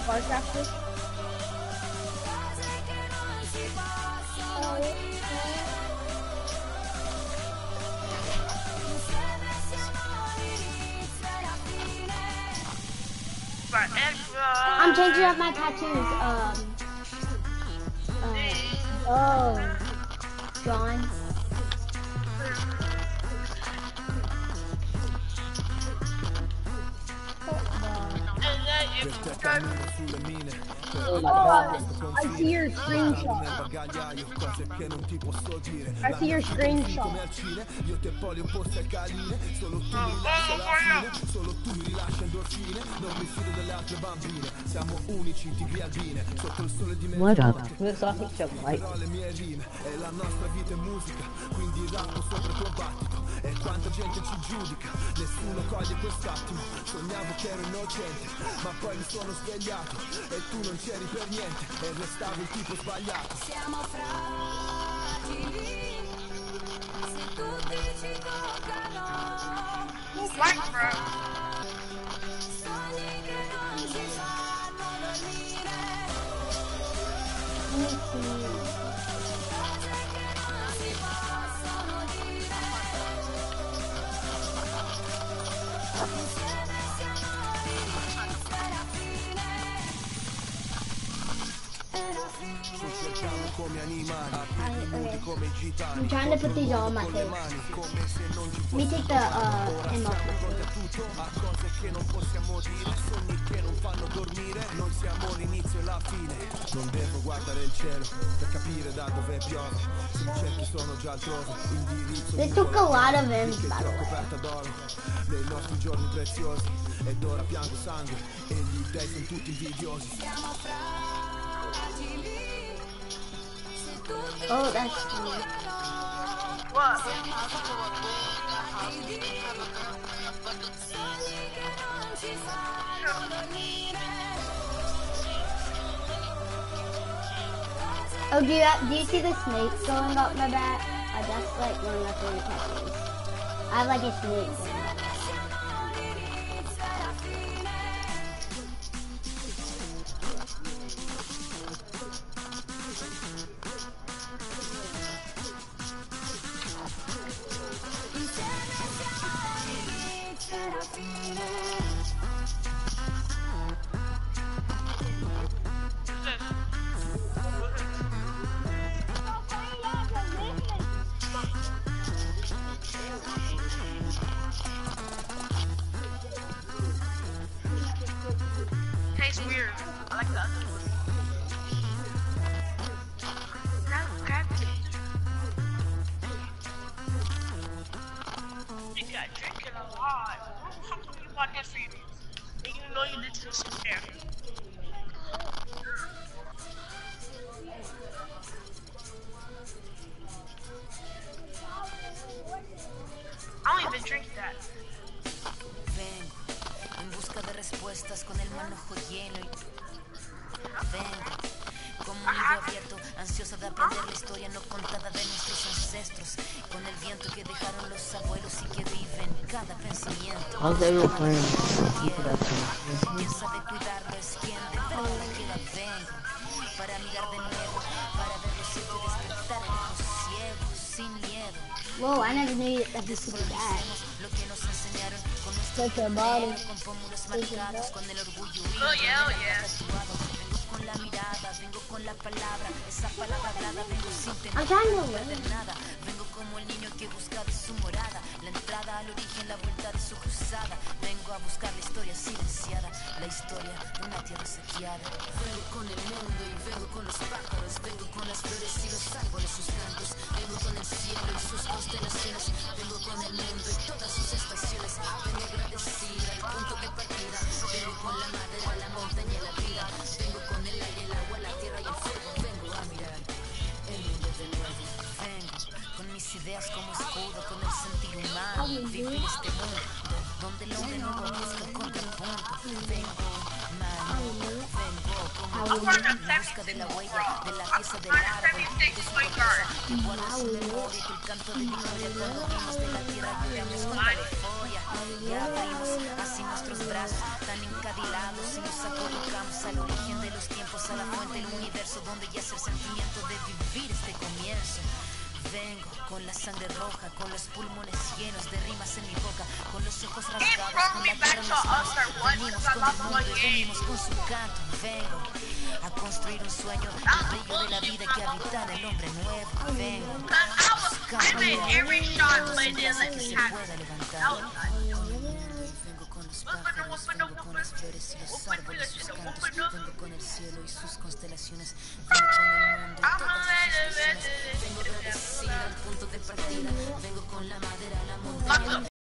Car Tractor. I'm changing up my tattoos. Oh. John. Oh, I see your screenshot. I see your screenshot. What up? Who's off the light? E quanta gente ci giudica, nessuno coglie quest'attimo. Sognavo che ero innocente, ma poi mi sono svegliato e tu non c'eri per niente e restavi il tipo sbagliato. Siamo fragili, se tutti ci toccano. Sogni che non ci fanno dormire. Cose che non si possono dire. Insieme siamo l'inizio e la fine. Ci cerchiamo come animali, nudi come gitani. I'm trying to put these all on my face. Let me take the M off my face. A cose che non possiamo dire, sogni che non fanno dormire. Noi siamo l'inizio e la fine. Non devo guardare il cielo per capire da dove piove. Se mi cerchi sono già altrove. Indirizzo This took a lot of M's, by the way. coperta d'oro nei nostri giorni preziosi. Ed ora piango sangue e gli dei sono tutti invidiosi. Siamo fragili. Oh, that's funny. What? Oh, do you see the snakes going up my back? That's like one of my favorite tattoos. I have like a snake going up my back. Tastes weird. I like the other one. That's cabbage. You got drinking a lot. How come you bought this for you? And you know you did this in there. I don't even drink that. Vengo en busca de respuestas con el manojo lleno y vengo como un libro abierto, ansiosa de aprender la historia no contada de nuestros ancestros, con el viento que dejaron los abuelos y que vive en cada pensamiento. How's everyone playing? Quien sabe cuidarlo es quien de verdad queda. Vengo para mirar de nuevo, para ver los cielos y despertar el ojo ciego, sin miedo. Whoa, I never knew that this could be bad. Lo que nos enseñaron con Such a body. con pómulos marcados, con el orgullo Oh yeah, oh yeah. tatuado. Vengo con la mirada, vengo con la palabra, esa palabra hablada, vengo sin I'm tener trying to de learn. nada. Vengo como el niño que busca de su morada, la entrada al origen, la vuelta de su cruzada. Vengo a buscar la historia silenciada, la historia de una tierra saqueada. Vengo con el mundo y vengo con los pájaros, vengo con las flores y los árboles, sus cantos. Vengo con el cielo y sus constelaciones, vengo con el mundo y todas sus estaciones. Vengo agradecida al punto de partida, vengo con la madera, la montaña y la vida. Vengo con el aire, el agua, la tierra y el fuego. Vengo a mirar el mundo de nuevo. Vengo con mis ideas como escudo, con el sentir humano. Vivo en este mundo donde el hombre no busca el contrapunto. Vengo, mano, vengo como en busca de la huella, de la pieza del árbol, de su cabeza. Que guarda su memoria, que el canto de victoria cuando vimos de la tierra lloramos con la euforia. Y abrimos así nuestros brazos tan encadilados y nos acurrucamos al origen. donde yace el sentimiento de vivir este comienzo. Vengo con la sangre roja, con los pulmones llenos de rimas en mi boca, con los ojos rasgados, con la guerra en las manos. Venimos con el mundo y venimos con su canto. Vengo a construir un sueño, el brillo de la vida que habita en el hombre nuevo. Vengo buscando I made every shot, but it que didn't let se me have pueda it. levantar. That was nice. Vengo con los pájaros, vengo con las flores y los árboles, sus cantos. Vengo con el cielo y sus constelaciones. Vengo con el mundo y todas sus estaciones. Vengo de al punto de partida. Vengo con la madera, la montaña.